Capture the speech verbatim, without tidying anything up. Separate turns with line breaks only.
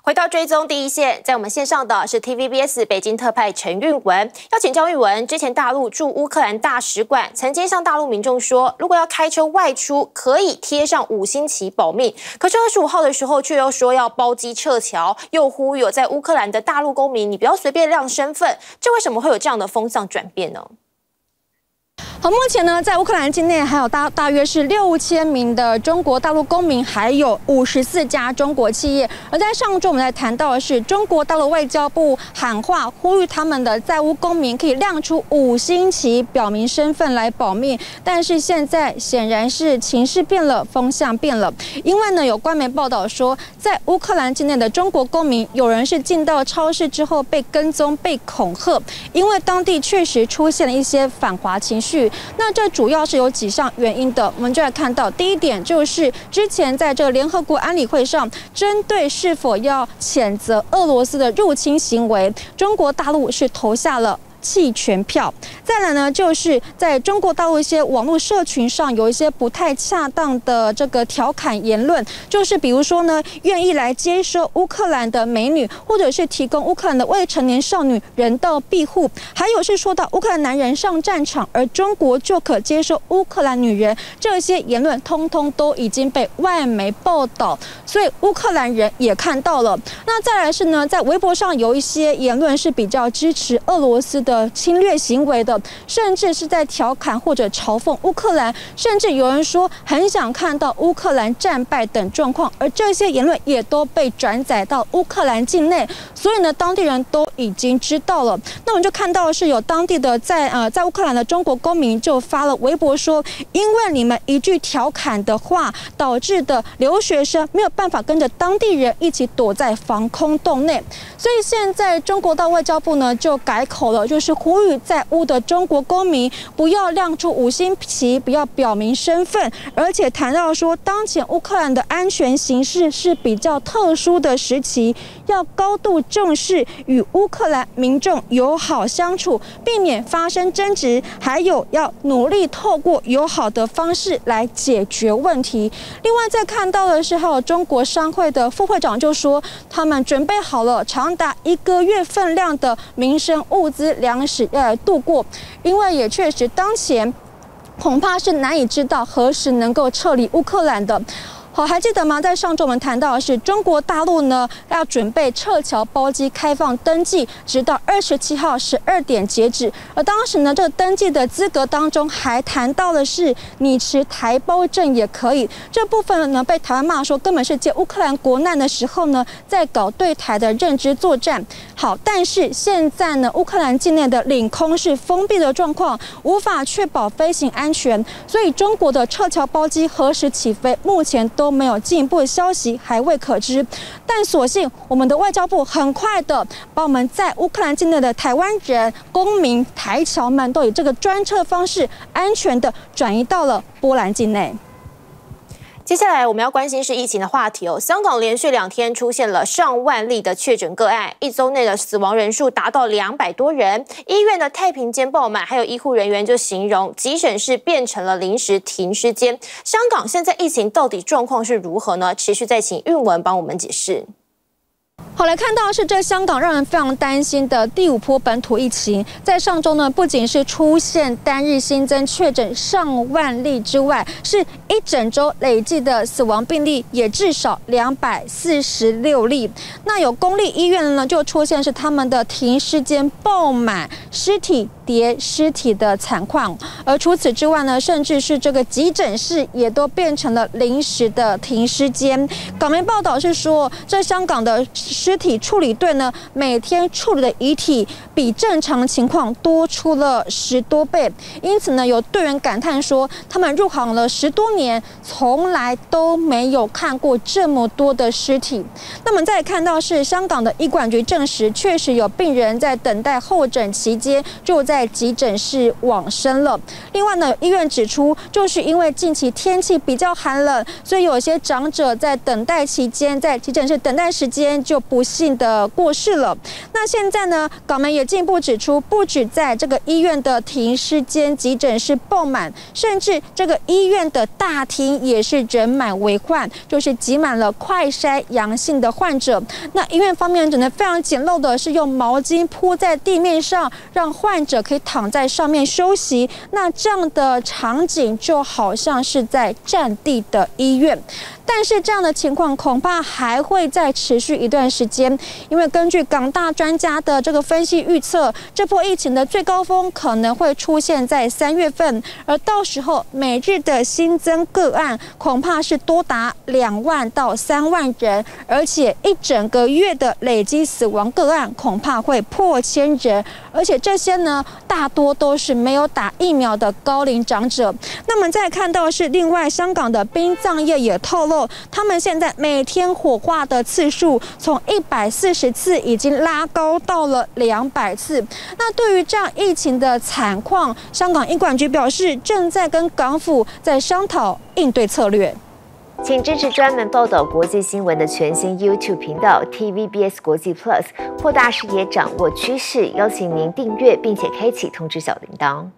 回到追踪第一线，在我们线上的是 T V B S 北京特派陈韵文，要请教韵文。之前大陆驻乌克兰大使馆曾经向大陆民众说，如果要开车外出，可以贴上五星旗保命。可是二十五号的时候，却又说要包机撤侨，又呼吁有在乌克兰的大陆公民，你不要随便亮身份。这为什么会有这样的风向转变呢？
好，目前呢，在乌克兰境内还有大大约是六千名的中国大陆公民，还有五十四家中国企业。而在上周，我们来谈到的是中国大陆外交部喊话，呼吁他们的在乌公民可以亮出五星旗，表明身份来保命。但是现在显然是情势变了，风向变了，因为呢，有官媒报道说，在乌克兰境内的中国公民，有人是进到超市之后被跟踪、被恐吓，因为当地确实出现了一些反华情绪。 那这主要是有几项原因的，我们就来看到，第一点就是之前在这个联合国安理会上，针对是否要谴责俄罗斯的入侵行为，中国大陆是投下了 弃权票。再来呢，就是在中国大陆一些网络社群上有一些不太恰当的这个调侃言论，就是比如说呢，愿意来接收乌克兰的美女，或者是提供乌克兰的未成年少女人道庇护，还有是说到乌克兰男人上战场，而中国就可接受乌克兰女人，这些言论通通都已经被外媒报道，所以乌克兰人也看到了。那再来是呢，在微博上有一些言论是比较支持俄罗斯的 侵略行为的，甚至是在调侃或者嘲讽乌克兰，甚至有人说很想看到乌克兰战败等状况，而这些言论也都被转载到乌克兰境内，所以呢，当地人都已经知道了。那我们就看到是有当地的在呃在乌克兰的中国公民就发了微博说，因为你们一句调侃的话，导致的留学生没有办法跟着当地人一起躲在防空洞内，所以现在中国的外交部呢就改口了，就是 是呼吁在乌的中国公民不要亮出五星旗，不要表明身份，而且谈到说，当前乌克兰的安全形势是比较特殊的时期，要高度重视与乌克兰民众友好相处，避免发生争执，还有要努力透过友好的方式来解决问题。另外，再看到的是，还有中国商会的副会长就说，他们准备好了长达一个月份量的民生物资粮 粮食呃度过，因为也确实当前恐怕是难以知道何时能够撤离乌克兰的。 好，还记得吗？在上周我们谈到的是中国大陆呢要准备撤侨包机开放登记，直到二十七号十二点截止。而当时呢，这个登记的资格当中还谈到的是你持台胞证也可以。这部分呢被台湾骂说根本是借乌克兰国难的时候呢在搞对台的认知作战。好，但是现在呢，乌克兰境内的领空是封闭的状况，无法确保飞行安全，所以中国的撤侨包机何时起飞，目前都 都没有进一步的消息，还未可知。但所幸我们的外交部很快的把我们在乌克兰境内的台湾人、公民、台侨们都以这个专车方式安全的转移到了波兰境内。
接下来我们要关心是疫情的话题哦。香港连续两天出现了上万例的确诊个案，一周内的死亡人数达到两百多人，医院的太平间爆满，还有医护人员就形容急诊室变成了临时停尸间。香港现在疫情到底状况是如何呢？持续再请韵文帮我们解释。
好，来看到是这香港让人非常担心的第五波本土疫情，在上周呢，不仅是出现单日新增确诊上万例之外，是一整周累计的死亡病例也至少两百四十六例。那有公立医院呢，就出现是他们的停尸间爆满，尸体 叠尸体的惨况，而除此之外呢，甚至是这个急诊室也都变成了临时的停尸间。港媒报道是说，这香港的 尸体处理队呢，每天处理的遗体比正常情况多出了十多倍，因此呢，有队员感叹说，他们入行了十多年，从来都没有看过这么多的尸体。那么再看到是香港的医管局证实，确实有病人在等待候诊期间就在 在急诊室往生了。另外呢，医院指出，就是因为近期天气比较寒冷，所以有些长者在等待期间，在急诊室等待时间就不幸的过世了。那现在呢，港媒也进一步指出，不止在这个医院的停尸间、急诊室爆满，甚至这个医院的大厅也是人满为患，就是挤满了快筛阳性的患者。那医院方面只能非常简陋的是用毛巾铺在地面上，让患者可以躺在上面休息。那这样的场景就好像是在战地的医院。但是这样的情况恐怕还会再持续一段时间，因为根据港大专家的这个分析预测，这波疫情的最高峰可能会出现在三月份，而到时候每日的新增个案恐怕是多达两万到三万人，而且一整个月的累积死亡个案恐怕会破千人，而且这些呢大多都是没有打疫苗的高龄长者。那么再看到是另外香港的殡葬业也透露，他们现在每天火化的次数从一百四十次已经拉高到了两百次。那对于这样疫情的惨况，香港医管局表示正在跟港府在商讨应对策略。
请支持专门报道国际新闻的全新 YouTube 频道 T V B S 国际 Plus， 扩大视野，掌握趋势。邀请您订阅并且开启通知小铃铛。